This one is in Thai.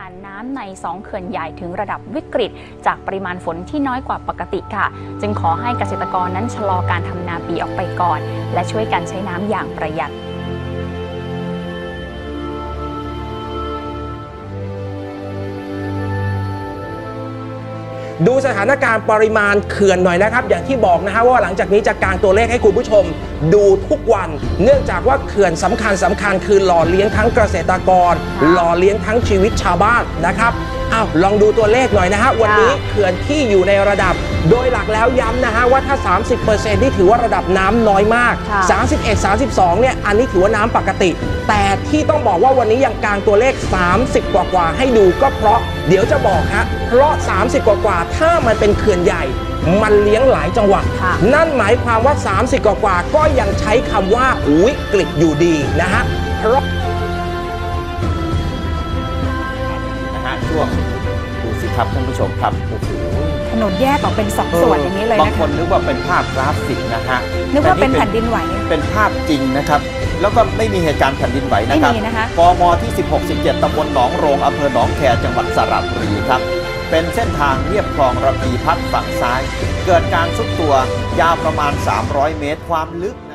ณน้ำใน2เขื่อนใหญ่ถึงระดับวิกฤตจากปริมาณฝนที่น้อยกว่าปกติค่ะจึงขอให้เกษตรกรนั้นชะลอการทำนาปีออกไปก่อนและช่วยกันใช้น้ำอย่างประหยัดดูสถานการณ์ปริมาณเขื่อนหน่อยนะครับอย่างที่บอกนะฮะว่าหลังจากนี้จะกางตัวเลขให้คุณผู้ชมดูทุกวันเนื่องจากว่าเขื่อนสำคัญคือหล่อเลี้ยงทั้งเกษตรกรหล่อเลี้ยงทั้งชีวิตชาวบ้านนะครับลองดูตัวเลขหน่อยนะฮะวันนี้เขื่อนที่อยู่ในระดับโดยหลักแล้วย้ำนะฮะว่าถ้า 30% นี่ถือว่าระดับน้ำน้อยมาก31-32เนี่ยอันนี้ถือว่าน้ำปกติแต่ที่ต้องบอกว่าวันนี้ยังกางตัวเลข30กว่าให้ดูก็เพราะเดี๋ยวจะบอกฮะเพราะ30กว่าถ้ามันเป็นเขื่อนใหญ่มันเลี้ยงหลายจังหวัดนั่นหมายความว่า30กว่าก็ยังใช้คำว่าวิกฤตอยู่ดีนะฮะเพราะช่วงดูสิครับท่านผู้ชมครับโอ้โหถนนแยกออกเป็น2 ส่วนอย่างนี้เลยนะคะบางคนนึกว่าเป็นภาพกราฟิกนะฮะนึกว่าเป็นแผ่นดินไหวเป็นภาพจริงนะครับแล้วก็ไม่มีเหตุการณ์แผ่นดินไหวนะครับกมที่16-17ตำบลหนองโรงอำเภอหนองแคจังหวัดสระบุรีครับเป็นเส้นทางเรียบคลองระพีพัฒน์ฝั่งซ้ายเกิดการทรุดตัวยาวประมาณ300 เมตรความลึก